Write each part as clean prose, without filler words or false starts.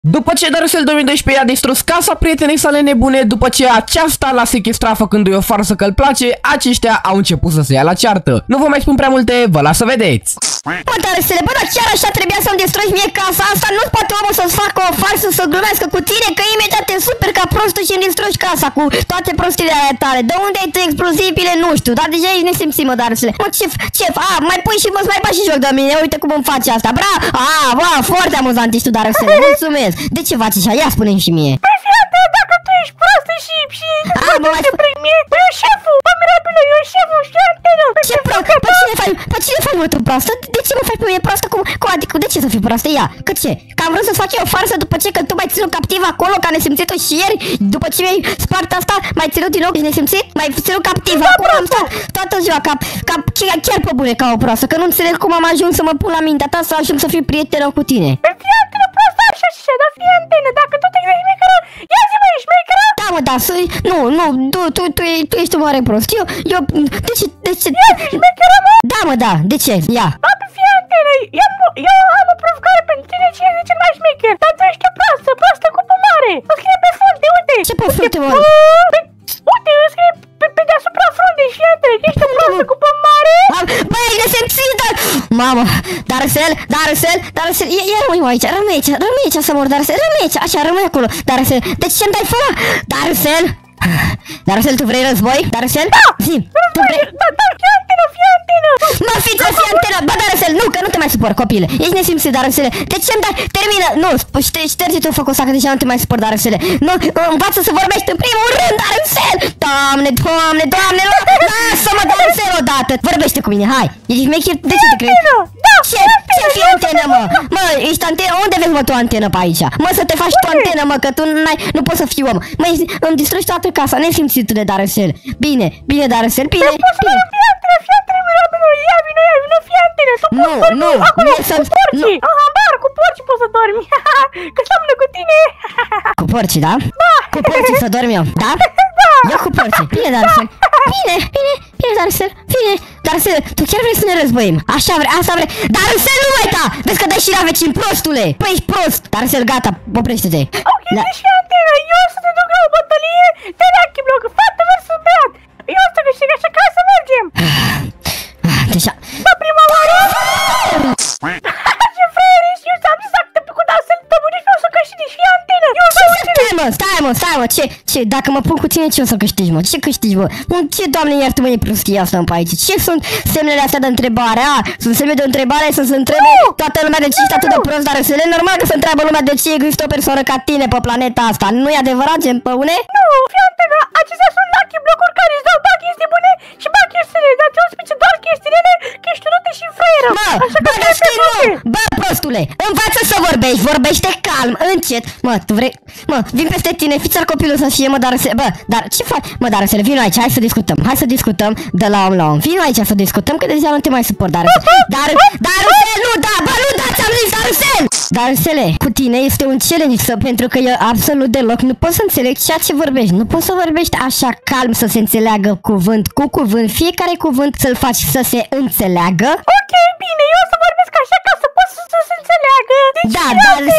După ce Darusel 2012 a distrus casa prietenei sale nebune, după ce aceasta l-a sequestrat făcându-i o farsă că îl place, aceștia au început să se ia la ceartă. Nu vă mai spun prea multe, vă las să vedeți. Bă, Darusele, bă, dar chiar așa trebuia să-mi distrugi mie casa asta? Nu poate omul să-ți facă o farsă, să glumească cu tine, că imediat te super ca prostul și îmi distrugi casa cu toate prostiile alea tale. De unde ai tu explozibile? Nu știu, dar deja ești nesimțit, mă, Darusele. Mă, șef, mai pui și mă, mai bagi și joc de mine, uite cum îmi faci asta. Bă, foarte amuzant ești tu, Darusele, mulțumesc. De ce faci așa? Ia spune-mi și mie. Păi fiate, dacă tu ești proastă și nu te prind mie, eu șeful, bă, Mirabilă, eu șeful, știi antenă. Ce proastă? Pe cine faci, mă, tu proastă? De ce mă faci pe mine proastă? Cum adică, de ce să fiu proastă? Ia, că ce? Că am vrut să-ți fac eu o farsă după ce că tu m-ai ținut captiv acolo, ca nesimțitul și ieri, după ce mi-ai spart asta, m-ai ținut din nou nesimțit? M-ai ținut captiv, acolo am stat toată ziua, chiar pe bune ca o proastă, că nu înțeleg cum am ajuns să mă pun la mintea ta să ajung să fiu prietenă cu tine. Păi fii antenă proastă, așa, dar fii antenă, dacă tu te gândești șmecheră, ia zi, mă, ești șmecheră? Da, mă, da, nu, tu ești un mare prost, de ce? Ia zi, șmecheră, mă? Da, mă, da, de ce? Ia. Bă, fii antenă, eu am o provocare pentru tine, cine e cel mai șmecher, dar tu ești o proastă cu mare, o scrie pe frunte, uite. Ce pe frunte, mă? Uite, o scrie pe deasupra frunte și antenă, că ești o proastă cu mare. Băi, nesimțită! Mamă, Darusel, ia rămâi aici, rămâi aici să mor, Darusel, rămâi aici, așa, rămâi acolo, Darusel, de ce îmi dai fără? Darusel, tu vrei război? Darusel? Da! Zi, tu vrei? Da, fii antenă! Mă, fiță, fii antenă! Bă, Darusel, nu, că nu te mai supăr, copile. Ești nesimțit, Darusele. De ce îmi dai? Termină! Nu, șterge-te focul ăsta, că deja nu te mai supăr, Darusele. Nu, învață să vorbești în primul rând, Darusel! Doamne, lasă-mă, Darusel, odată! Vorbește cu mine, hai! Ești șmecher? De ce te crezi? Ce fii antenă, mă? Mă, ești antenă? Unde vezi, mă, tu antenă pe aici? Mă, să te faci tu antenă, mă, că tu nu poți să fii om. Mă, îmi distrugi toată casa, nesimțitule, Darusel. Bine, Darusel, bine. Fii antenă, Mirabilă, ia vino, fii antenă. Tu poți dormi acolo cu porcii. Aha, bar, cu porcii poți să dormi. Că seamănă cu tine. Cu porcii, da? Da. Cu porcii să dorm eu, da? Da. Eu cu porcii. Bine, Darusel. Bine, Darusel. Bine. Darusel, tu chiar vrei să ne războim? Asta vrei. Darusel, nu mai ta! Vezi că dai și la vecin, prostule! Păi ești prost! Darusel, gata, oprește-te. Ok, deci fii antenă, eu o să te duc la o bătălie de Lucky Block, fată versus beat. Eu o să câștig, așa că hai să mergem. Deja... Da, prima oară! Ce fraier ești, eu ți-am zis dacă te pică Darusel, tămânici o să câștigi, fii antenă. Stai mă, ce? Dacă mă pun cu tine, ce o să câștigi, mă? Ce câștigi, mă? Ce, Doamne, iartă-mă, e prostia asta pe aici? Ce sunt semnele astea de întrebare? Sunt semne de întrebare să se întrebe toată lumea de ce ești atât de prost, Darusel? E normal că se întreabă lumea de ce există o persoană ca tine pe planeta asta. Nu e adevărat, gen păune? Nu, fii antenă, acestea sunt Lucky Block-uri care îți dau bani chestii bune și bani chestii rele, dar ți-o spice doar chestii rele, că ești urâtă și fraieră. Bă, prostule, învață să vorbește calm, încet. Mă, tu vrei? Mă, vin peste tine, fiți ar copilul să fie, mă, Darusel. Bă, dar ce faci? Mă, Darusel, vino aici, hai să discutăm de la om la om. Vino aici să discutăm, că deja nu te mai suport, Darusel. Darusel, nu, ți-am zis, Darusel! Darusele, cu tine este un challenge, pentru că eu absolut deloc nu pot să înțeleg ceea ce vorbești. Nu poți să vorbești așa calm, să se înțeleagă cuvânt cu cuvânt, fiecare cuvânt să-l faci să se înțeleagă. Ok, bine, eu o să vorbesc așa ca să pot să se înțeleagă. Deci, da,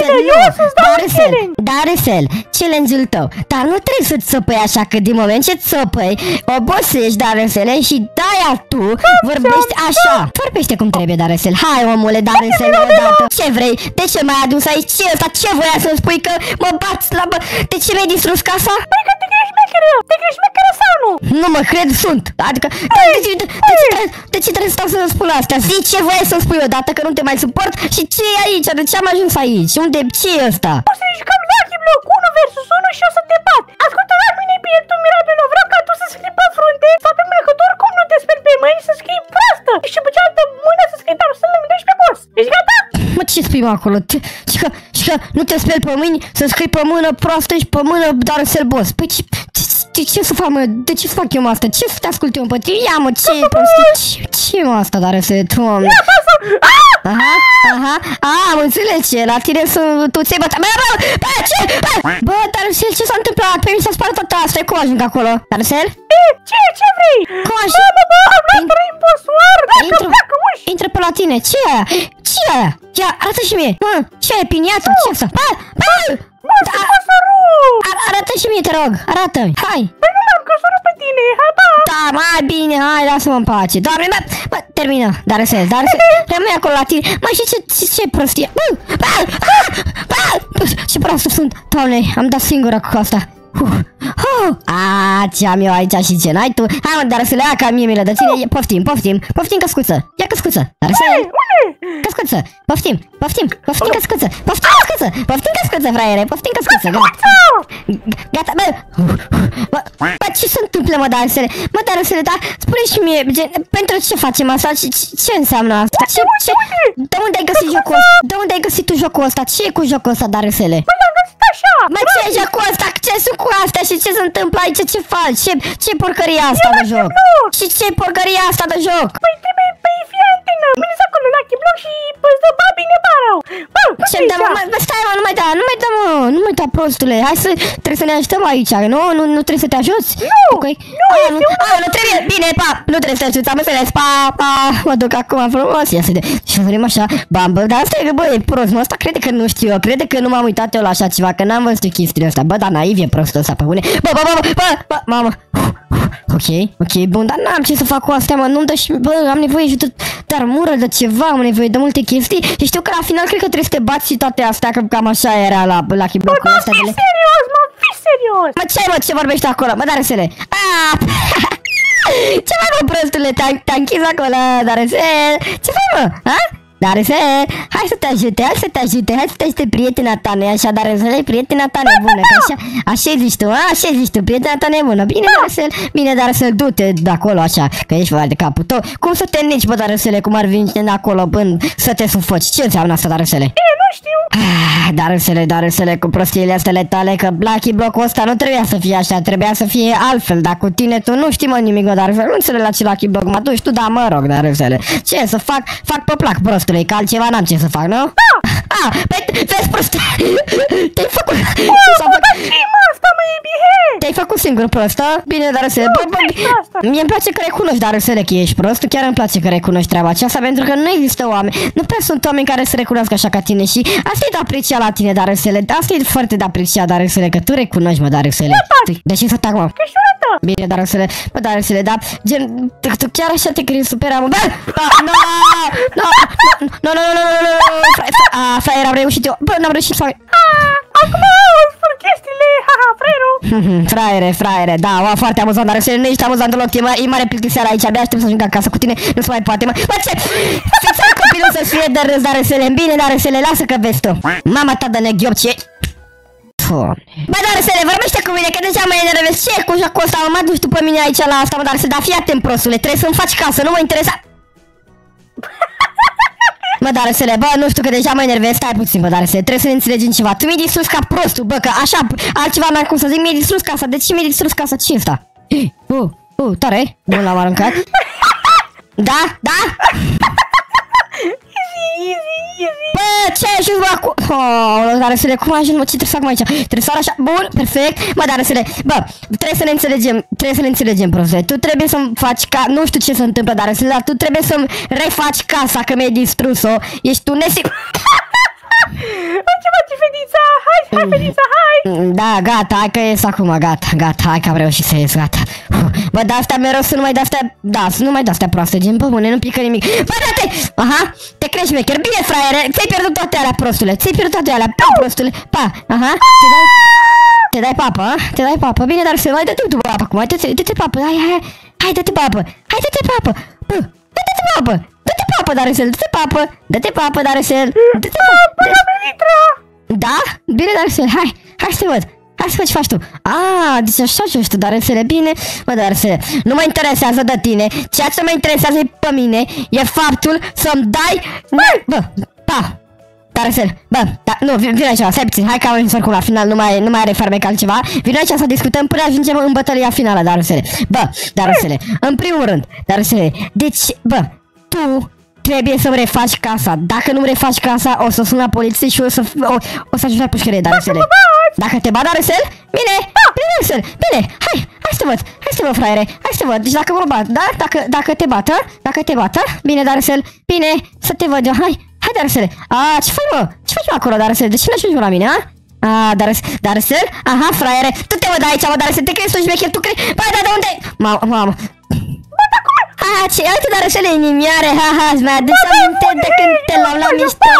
Darusel, challenge-ul tău. Dar nu trebuie să țăpăi așa, că din moment ce țăpăi, obosești, Darusele, și de-aia tu vorbești așa. Vorbește cum trebuie, Darusel. Hai, omule, Darusel, odată. Ce vrei? De ce m-ai adus aici? Ce ăsta? Ce voia să-mi spui, că mă bați la bă? De ce mi-ai distrus casa? Păi că te crezi șmecheră. Te crezi șmecheră sau nu? Nu mă cred, sunt. Adică, de ce trebuie să stau să-mi spun astea? Zi ce voia să-mi spui odată, că nu te mai suport. Și ce e aici? De ce am ajuns aici? Ce e ăsta? O să ne jucăm Lucky Block 1 versus 1 și o să te bat. Ascultă la mine bine, tu, Mirabilă, vreau ca tu să scrii pe frunte faptul meu, că tu oricum nu te speri pe mâini să scrii proastă. Și pe cealaltă mână să scrii Darusel 2012 pe boss. Ești gata? Mă, ce spui, mă, acolo? Și că nu te speli pe mâini, să scrii pe mână proastă și pe mână Darusel boss. Păi ce să fac, mă? De ce fac eu asta? Ce să te ascult eu, mă? Ia, mă, ce prostii? Ce mă asta, Darusel, tu, mă? Aha, am înțeles ce, la tine tu ți-ai bătat. Bă, ce? Bă, dar Darusel, ce s-a întâmplat? Pe mine s-a spart toată asta, cum ajung acolo? Darusel? Ce vrei? Cum ajung? Bă, am luat 3 impostoar, pleacă, uși! Intră pe la tine, ce e aia? Ce e aia? Ia, arată și mie. Mă, ce e, piniată? Ce e asta? Bă! Arată și mie, te rog, arată-mi, hai! Păi nu m-am căsărit pe tine, hai, ba! Da, mai bine, hai, lasă-mă în pace. Doamne, bă, termină, Darusel, rămâi acolo la tine. Mă, și ce prostie? Ce proastă sunt, Doamne, am dat singură cu asta. Ce am eu aici și ce n-ai tu? Hai mă, Darusel, ia ca mie milă de tine. Poftim căscuță. Ia căscuță, Darusel. Căscuță, poftim căscuță, fraiere, poftim căscuță, gata, bă, ce se întâmplă, mă, Darusel? Mă, Darusel, da, spune și mie, pentru ce facem asta? Ce înseamnă asta? De unde ai găsit jocul ăsta? De unde ai găsit tu jocul ăsta? Ce e cu jocul ăsta, Darusele? Așa! Mă, ce e jocul ăsta? Ce sunt cu astea? Și ce se întâmplă aici? Ce faci? Ce porcăria asta de joc? Și ce porcăria asta de joc? Păi trebuie, fii antenă, veniți acolo la Block și îți dă bine barau! Bă, ce dă, mă, stai mă, nu mai da, prostule, hai să, trebuie să ne ajutăm aici, nu trebuie să te ajuți? Nu trebuie, bine, pa, nu trebuie să te ajuți, am înțeles, pa, mă duc acum frumos, ia să venim așa, bambă, dar asta e, bă, e prost, mă, asta crede că nu știu eu, crede că nu m-am uitat eu la așa ceva, că n-am văzut chestiile astea, bă, dar naiv e prostul ăsta, pe bune, bă, mamă, ok, bun, dar n-am ce să fac cu astea, mă, nu-mi dă și, bă, am nevoie și de armură, de ceva, am nevoie de multe chestii și știu că la final cred că trebuie să te bați și toate astea, că cam așa era la Lucky Block-ul ăsta. Fii serios, mă, fii serios! Mă, ce vorbești acolo, mă, Darusele? Ce mai, mă, prostule, te-a închis acolo, Darusel? Ce faci, mă, ha? Darusel, hai să te ajute, hai să te ajute prietena ta, nu-i așa, Darusel, e prietena ta nebună, că așa zici tu, prietena ta nebună, bine, Darusel, du-te de acolo, așa, că ești foarte de capul tău, cum să te nici, bă, Darusele, cum ar veni acolo până să te sufoci, ce înseamnă asta, Darusele? Nu știu. Darusele, cu prostiile astea tale, că Lucky Block-ul ăsta nu trebuia să fie așa, trebuia să fie altfel, dar cu tine tu nu știi, mă, nimic, mă, Darusele, nu înțeleg la ce Lucky Block mă duci tu, da, mă rog, Darusele, ce să fac pe plac, prostule, că altceva n-am ce să fac, nu? Vezi, prost, te-ai făcut, te-ai făcut singur, prostă? Bine, Darusele, mie-mi place că recunoști, Darusele, că ești prost, chiar îmi place că recunoști treaba aceasta, pentru că nu există oameni, nu prea sunt oameni care să recunoască așa ca tine și asta e de apreciat la tine, Darusele, asta e foarte de apreciat, Darusele, că tu recunoști, mă, Darusele. De ce să tac, mă? Bine, Darusele, bă, Darusele, da, gen, tu chiar așa te crezi supera, mă, bă, nu, fraier, am reușit eu, bă, n-am reușit, fraier. Acum spun chestiile, fraierul. Fraiere, da, foarte amuzant, Darusele, nu ești amuzant deloc, e mare plictiseară aici, abia aștept să ajung acasă cu tine, nu se mai poate, mă, ce? Fiți copilul să fie de râs, Darusele, bine, Darusele, lasă că vezi tu. Mama ta de neghiop, ce? Bă, Darusele, vorbește cu mine, că deja mă enervez, ce e cu jocul ăsta, mă duci tu pe mine aici la asta, mă, Darusele, dar fii atent, prostule, trebuie să-mi faci casă, nu mă interesa. Mă, Darusele, bă, nu știu că deja mă enervez, stai puțin, bă, Darusele, trebuie să ne înțelegem ceva. Tu mi-ai distrus ca prostul, bă, că așa, altceva n-am cum să zic, mi-ai distrus casa, de ce mi-ai distrus casa, ce ăsta? Tare, bun, l-am aruncat. Da? Bă, ce ai ajuns, bă, acum? Darusele, cum ai ajuns, mă, ce trebuie să fac aici? Trebuie să ar așa, bun, perfect. Mă, Darusele, bă, trebuie să ne înțelegem, prostule. Tu trebuie să-mi faci nu știu ce se întâmplă, Darusele, dar tu trebuie să-mi refaci casa, că mi-ai distrus-o. Ești tu nesigur. Ce faci, fetița? Hai, fetița, hai! Da, gata, hai că ies acum, gata, hai că am reușit să ies, gata. Bă, dar astea mereu să nu mai de-astea proaste, gen, bă, bune, nu pică nimic. Bă, da-te! Te crești șmecher, bine, fraiere, ți-ai pierdut toate alea, prostule, prostule, pa, te dai papă, bine, dar să mai dă-te tu papă acum, dă-te papă, hai, dă-te papă, bă, dă-te papă, Darusel, dă-te papă, Darusel, da? Bine, Darusel, hai să te văd. Hai să văd ce faci tu. Deci așa joci tu, Darusele, bine. Bă, Darusele, nu mă interesează de tine. Ceea ce mă interesează pe mine e faptul să-mi dai... Bă, Darusel, bă, nu, vine aici, stai puțin, hai că am ajuns oricum la final, nu mai are farmec altceva. Vine aici să discutăm până ajungem în bătălia finală, Darusele. Bă, Darusele, în primul rând, Darusele, deci, bă, tu trebuie să-mi refaci casa. Dacă nu-mi refaci casa, o să sun la poliție și o să ajung la pușcărie, Darusele. Dacă te bat, Darusel? Bine, bine, Darusel, bine, hai să văd, fraiere, hai să văd, deci dacă mă bat, da? Dacă te bată, bine, Darusel, bine, să te văd eu, hai, Darusel, ce faci, mă? Ce faci acolo, Darusel, de ce nu ajungi la mine, a? Darusel, aha, fraiere, tu te văd aici, mă, Darusel, te crezi tu șmecher, tu crezi, băi, da, de unde? Mamă. Ce alte Darusele inimioare, îți mai aduce aminte de când te luam la mișto?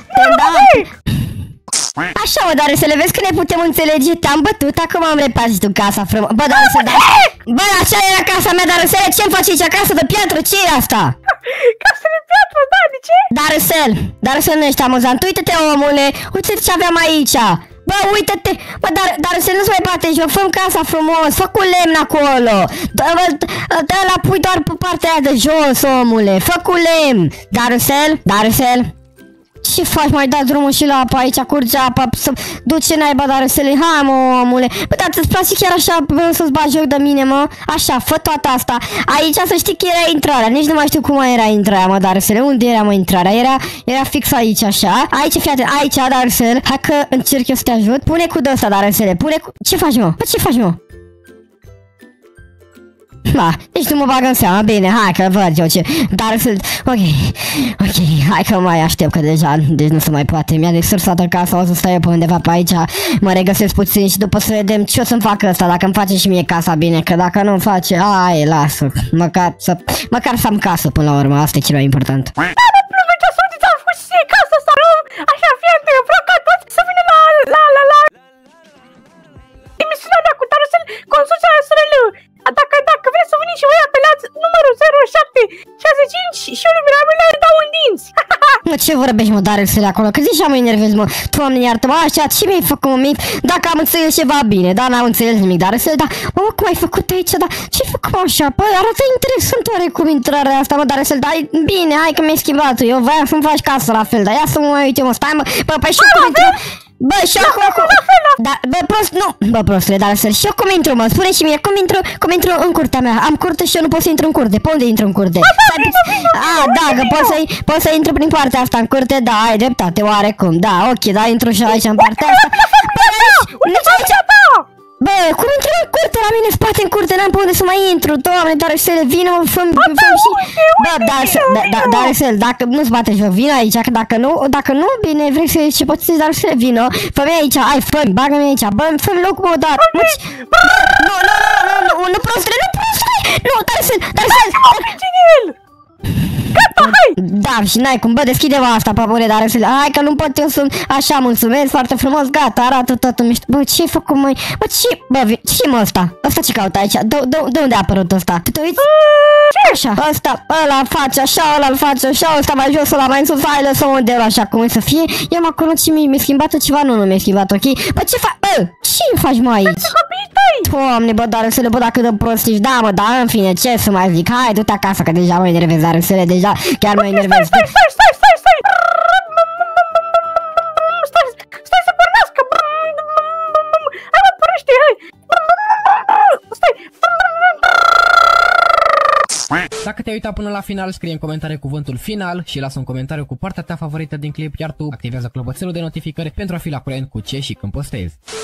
Așa, mă, Darusele, vezi că ne putem înțelege, te-am bătut, acum am reparat tu casa frumos. Bă, Darusele, bă, așa era casa mea, Darusele, ce-mi faci aici, casă de piatră, ce e asta? Casă de piatră, da, de ce? Darusel, nu ești amuzant, uite-te, omule, uite ce aveam aici. Bă, uite-te, bă, Darusel, nu-ți mai bate joc, fă-mi casa frumos, fă cu lemn acolo. Dă-la pui doar pe partea aia de jos, omule, fă cu lemn. Darusel, ce faci, mai dai drumul și la apă aici, curge apa, să duce naiba, Darusel, hai, mă, omule. Bă, dar ți-ți place chiar așa să-ți bagi joc de mine, mă? Așa, fă toată asta. Aici să știi că era intrarea, nici nu mai știu cum era intrarea, mă, Darusel, unde era, mă, intrarea? Era fix aici, așa. Aici, fii atent, aici, Darusel, hai că încerc eu să te ajut. Pune cu de-ăsta, Darusel, pune cu... Ce faci, mă? Bă, ce faci, mă? Da, deci nu mă bag în seama, bine, hai că văd eu ce... Darusel, ok, hai că mai aștept că deja, deci nu se mai poate. Mi-a desursat în casa, o să stau eu pe undeva pe aici, mă regăsesc puțin și după să vedem ce o să-mi facă ăsta, dacă îmi face și mie casa bine, că dacă nu-mi face, lasă, măcar să am casă până la urmă, asta e cel mai important. Da, plumă, ce-o să uite, am făcut și casa asta, nu? Așa, fie între, vreau ca toți să vină la emisiunea mea cu Darusel, consulta SRL. Dacă vreți să veniți și voi apelați numărul 0765 și eu numeramele îi dau în dinți. Mă, ce vorbești, mă, Darusel, acolo? Că zici, mă enervez, mă. Doamne, iartă-mă, așa, ce mi-ai făcut, mă, mic? Dacă am înțeles ceva bine, da, n-am înțeles nimic, Darusel, da, mă, cum ai făcut aici, da? Ce-ai făcut așa? Păi, arată interesant oarecum intrarea asta, mă, Darusel, da, bine, hai că mi-ai schimbat, eu voiam să-mi faci casă la fel, dar ia să mă mai uite, mă, stai, mă, bă, păi și cum intru? Bă, și eu cum... Da, bă, prost, nu, bă, prostule, Darusel, și eu cum intru, mă, spune și mie, cum intru în curtea mea, am curte și eu nu pot să intru în curte, pe unde intru în curte? Da, că poți să intru prin partea asta în curte, da, ai dreptate, oarecum, da, ok, da, intru și aici în partea asta. Bă, cum intru în curte la mine, spate în curte, n-am pe unde să mai intru, Doamne, Darusel, vină, fă-mi și... Bă, Darusel, dacă nu-ți bate joc, vină aici, că dacă nu, bine, vrei să ce poți să-ți, Darusel, vină, fă-mi aici, hai, fă-mi, bagă-mi aici, bă, fă-mi locul, mă, dar... Nu, prostule, nu, Darusel, Gata, hai! Da, și n-ai cum, bă, deschide-mă asta, papule, Darusel, hai că nu pot eu să... Așa, mulțumesc, foarte frumos, gata, arată totul mișto. Bă, ce-ai făcut, măi? Bă, ce mă ăsta? Ăsta ce caută aici? De unde a apărut ăsta? Tu te uiți? Așa, ăsta, ăla face așa, ăla-l face așa, ăsta mai jos, ăla mai în sus, hai, lăsă unde ăla așa, cum e să fie. Ia-mă acolo și mi-ai schimbat ceva, nu mi-ai schimbat, ok? Bă, ce faci? Bă, ce faci, mă, aici? Doamne, bă, Darusele, bă, dacă de prost ești, da, mă, da, în fine, ce să mai zic? Hai, du-te acasă, că deja mă enervez, Darusele, deja chiar mă enervez. Stai! Stai să pornească! Hai, mă, pornește, hai! Stai! Dacă te-ai uitat până la final, scrie în comentarii cuvântul final și lasă un comentariu cu partea ta favorită din clip, iar tu activează clopoțelul de notificări pentru a fi la curent cu ce și când postezi.